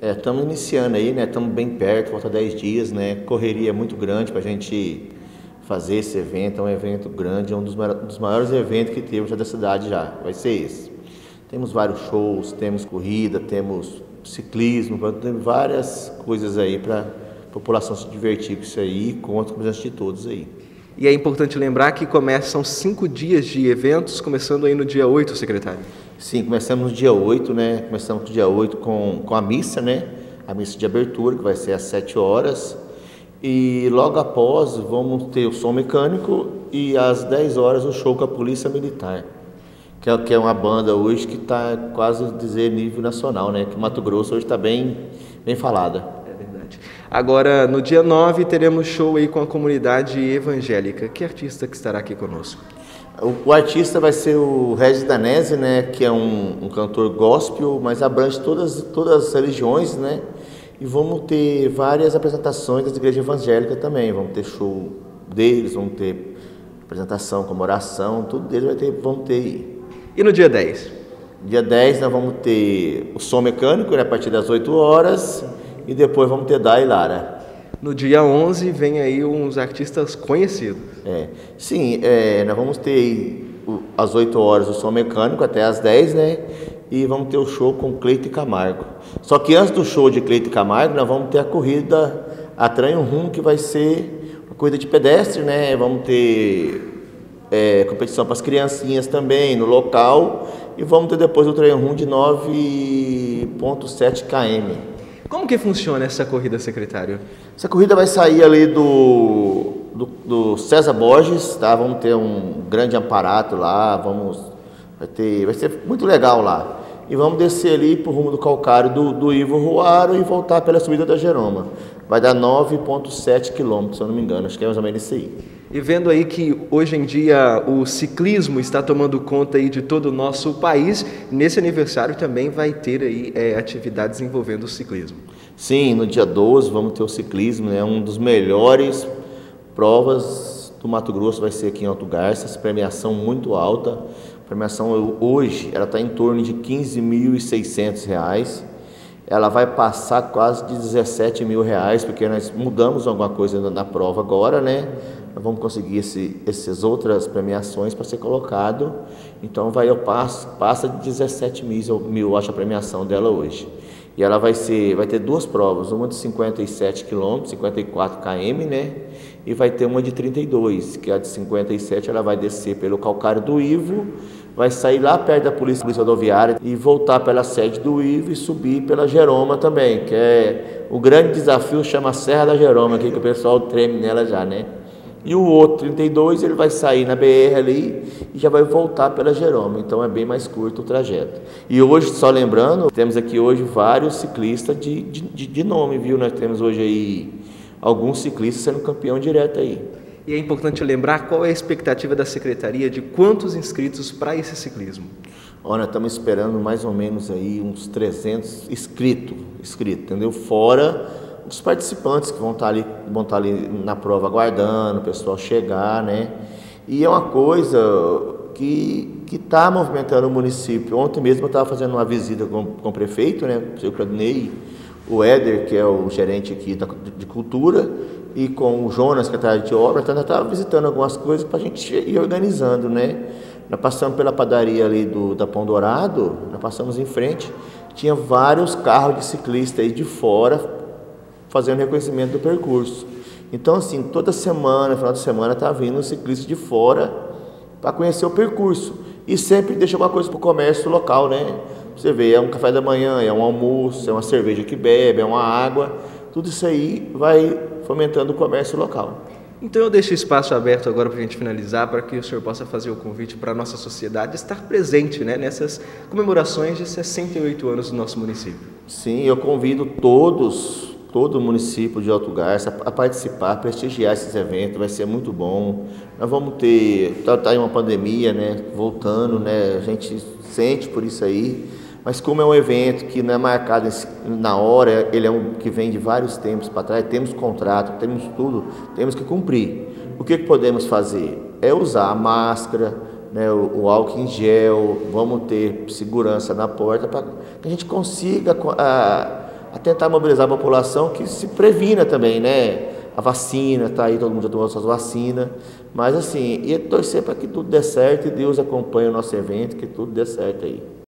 Estamos iniciando aí, né? Estamos bem perto, falta 10 dias, né? Correria muito grande para a gente fazer esse evento. É um evento grande, é um dos maiores eventos que temos já da cidade já. Vai ser esse. Temos vários shows, temos corrida, temos ciclismo, temos várias coisas aí para a população se divertir com isso aí, conta com a presença de todos aí. E é importante lembrar que são 5 dias de eventos, começando aí no dia 8, secretário. Sim, começamos no dia 8, né? Começamos no dia 8 com a missa, né? A missa de abertura, que vai ser às 7 horas. E logo após vamos ter o som mecânico e às 10 horas o show com a Polícia Militar, que é uma banda hoje que está quase dizer nível nacional, né? Que o Mato Grosso hoje está bem falada. É verdade. Agora, no dia 9, teremos show aí com a comunidade evangélica. Que artista que estará aqui conosco? O artista vai ser o Regis Danese, né, que é um cantor gospel, mas abrange todas as religiões, né? E vamos ter várias apresentações das igrejas evangélicas também. Vamos ter show deles, vamos ter apresentação como oração, tudo deles vamos ter aí. E no dia 10? Dia 10 nós vamos ter o som mecânico, né, a partir das 8 horas, e depois vamos ter Dá e Lara. No dia 11 vem aí uns artistas conhecidos. Sim, nós vamos ter às 8 horas o som mecânico até às 10, né? E vamos ter o show com Cleito e Camargo. Só que antes do show de Cleito e Camargo, nós vamos ter a corrida a Tranho Rum, que vai ser uma corrida de pedestre, né? Vamos ter competição para as criancinhas também no local. E vamos ter depois o Tranho Rum de 9,7 km. Como que funciona essa corrida, secretário? Essa corrida vai sair ali do César Borges, tá? Vamos ter um grande aparato lá, vai ser muito legal lá. E vamos descer ali pro rumo do calcário do Ivo Ruaro e voltar pela subida da Jeroma. Vai dar 9,7 quilômetros, se eu não me engano, acho que é mais ou menos isso aí. E vendo aí que hoje em dia o ciclismo está tomando conta aí de todo o nosso país, nesse aniversário também vai ter aí atividades envolvendo o ciclismo. Sim, no dia 12 vamos ter o ciclismo, né? Um dos melhores provas do Mato Grosso vai ser aqui em Alto Garças, premiação muito alta. A premiação hoje ela está em torno de R$ 15.600. Ela vai passar quase de R$ 17.000, porque nós mudamos alguma coisa na prova agora, né? Nós vamos conseguir essas outras premiações para ser colocado. Então passa de 17 mil, acho a premiação dela hoje. E ela vai ter duas provas, uma de 57 km, 54 km, né? E vai ter uma de 32, que a de 57 ela vai descer pelo calcário do Ivo, vai sair lá perto da polícia rodoviária e voltar pela sede do Ivo e subir pela Jeroma também, que é o grande desafio, chama Serra da Jeroma, aqui que o pessoal treme nela já, né? E o outro, 32, ele vai sair na BR ali e já vai voltar pela Jeroma, então é bem mais curto o trajeto. E hoje, só lembrando, temos aqui hoje vários ciclistas de nome, viu? Nós temos hoje aí alguns ciclistas sendo campeão direto aí. E é importante lembrar qual é a expectativa da Secretaria de quantos inscritos para esse ciclismo. Olha, estamos esperando mais ou menos aí uns 300 inscritos, entendeu? Fora os participantes que vão estar ali na prova aguardando o pessoal chegar, né? E é uma coisa que está movimentando o município. Ontem mesmo eu estava fazendo uma visita com o prefeito, né? O senhor Claudinei, o Éder, que é o gerente aqui de cultura, e com o Jonas, secretário de obra, então nós estávamos visitando algumas coisas para a gente ir organizando, né? Nós passamos pela padaria ali da Pão Dourado, nós passamos em frente, tinha vários carros de ciclista aí de fora fazendo reconhecimento do percurso. Então, assim, toda semana, final de semana, tá vindo um ciclista de fora para conhecer o percurso. E sempre deixa alguma coisa para o comércio local, né? Você vê, é um café da manhã, é um almoço, é uma cerveja que bebe, é uma água. Tudo isso aí vai fomentando o comércio local. Então eu deixo o espaço aberto agora para a gente finalizar, para que o senhor possa fazer o convite para a nossa sociedade estar presente, né, nessas comemorações de 68 anos do nosso município. Sim, eu convido todo o município de Alto Garças a participar, a prestigiar esses eventos, vai ser muito bom. Nós vamos ter, tá aí uma pandemia, né, voltando, né, a gente sente por isso aí, mas como é um evento que não é marcado na hora, ele é um que vem de vários tempos para trás, temos contrato, temos tudo, temos que cumprir. O que podemos fazer? É usar a máscara, né, o álcool em gel, vamos ter segurança na porta para que a gente consiga a tentar mobilizar a população que se previna também, né? A vacina está aí, todo mundo já tomou suas vacinas, mas assim, e torcer para que tudo dê certo e Deus acompanhe o nosso evento, que tudo dê certo aí.